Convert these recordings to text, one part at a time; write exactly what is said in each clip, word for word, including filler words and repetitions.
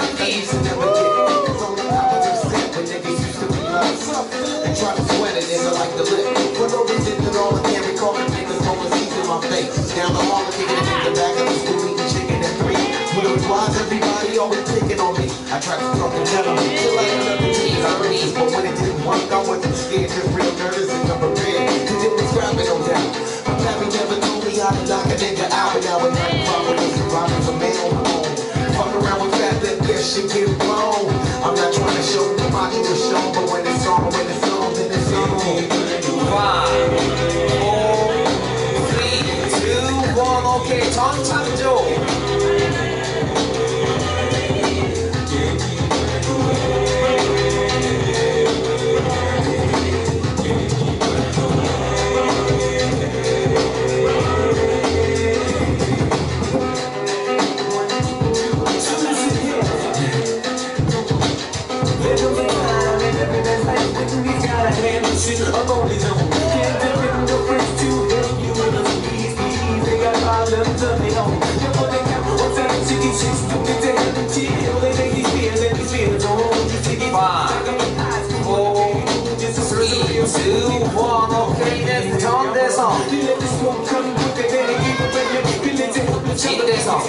please. Never get it. It's only opposite set when niggas used to be like, they try to sweat it, nigga like the lip. For no reason at all, I can't recall the niggas rolling seeds in my face. Down the hall, kicking it in the back of the school, eating chicken and three. When it was wise, everybody always picking on me. I tried to talk to them till I ended up in G's, I released. But when it didn't work, I wasn't scared, just real nervous and unprepared. Cause it was scrapping, no doubt. My pappy never told me how to knock a nigga out. And now at night, probably surviving for man on my own. Fuck around with fat lip, that shit get blown. I'm not trying to show the body was shown, but when it's on, when it's on, then it's on. Five, four, three, two, one, okay, 정창조. Up on his own. Can't depend on friends to help you in the squeeze. They got problems of their own. Never they have one time to get shit stupid to help them chill. They make these fears, let these fears on. Just take it five, four, three, two, one. Okay, let's turn this on. Let the smoke come with it, then give it back. You let it help the chill this on.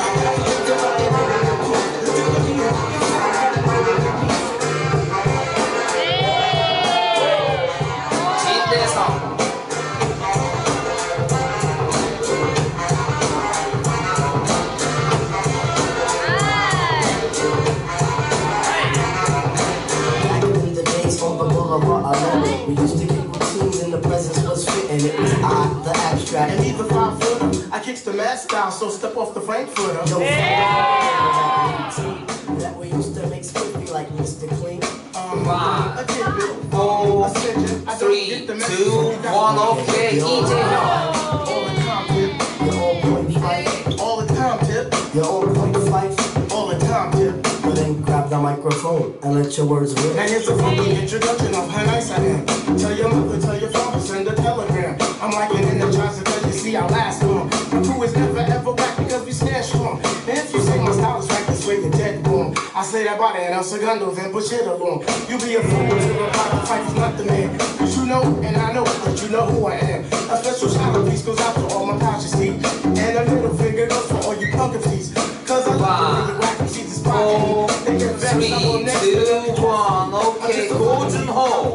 We used to get routines and the presence was fit and it was I, the abstract. And even five footer, I kicks the mad style, so step off the Frankfurter. No yeah. That way used to make Spiffy like Mister Clean. Um, five, four, three, two, one, okay, E J. All the time, tip. Your own point fight. All the time, tip. Your own point fight. All the time, tip. But then grab the microphone and let your words rip. Now here's a funky introduction of how nice I am. Tell your mother, tell your father, send a telegram. I'm like an energizer cause you see I last long. My crew is never ever back because we stand strong. And if you say my style is right, this way you're dead wrong. I say that body and El Segundo, then push it along. You be a fool to the fight, fight is not the man. Cause you know, and I know that you know who I am. A special shout out piece goes out to all my pouches, see. And a little finger goes for all you punkin' fees. Cause I love the way you whack and see this body. Three, two, one, okay, Golden Hole.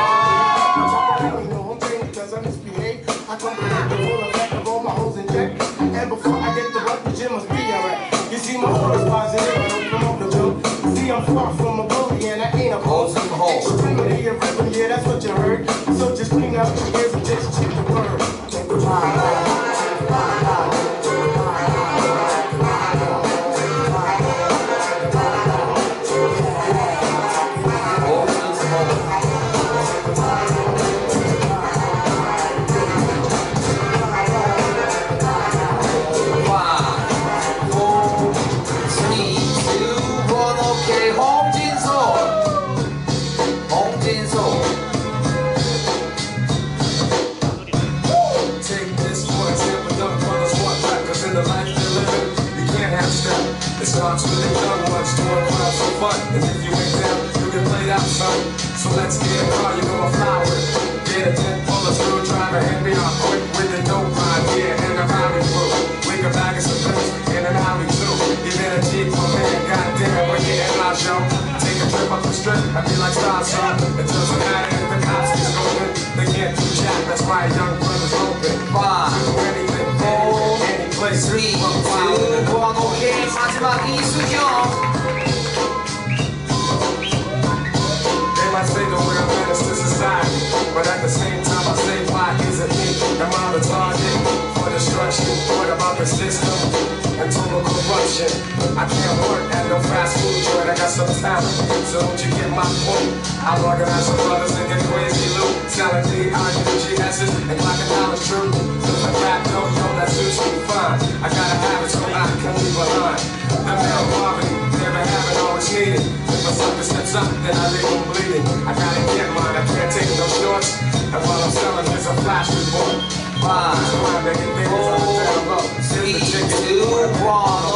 I come back to full effect of all my hoes in check. And before I get the work, the gym must be alright. You see my aura's positive, I don't promote the joke. See, I'm far from a bully and I ain't a post. Extremity of rhythm, yeah, that's what you heard. So just clean up your ears and just check the word. Take the time. It starts with the young ones doing crowds for fun. And if you ain't down, you can play that son. So let's get a car, you know a flower. Get a tent full of screwdriver and be on quick with the dope ride. Yeah, and a rowdy crew. We can bag us some pills in an alley too. Even a Jeep for man, goddamn, we're getting our show. Take a trip up the strip, I feel like stars son. It doesn't matter if the cops get open. They can't do jack, that's why young brothers open. Five, do anything, four, any place. Three, two, one, okay. 마지막 이수경. They might say that we're a menace to society, but at the same time I say why isn't me? Am I the target for destruction? What about the system and total corruption? I can't work at no fast food joint, I got some talent, so don't you get my point? I'll organize some brothers and get crazy loot, selling D I U G S's and clocking dollars true. Cause I rap don't know that suits me fine. I gotta have it so I can leave behind. The male poverty, never have it, always needed. If my sucker steps up, then I leave him bleeding. I gotta get mine, I can't take no shorts. And while I'm selling, there's a flash report. Five, four, three, two, one.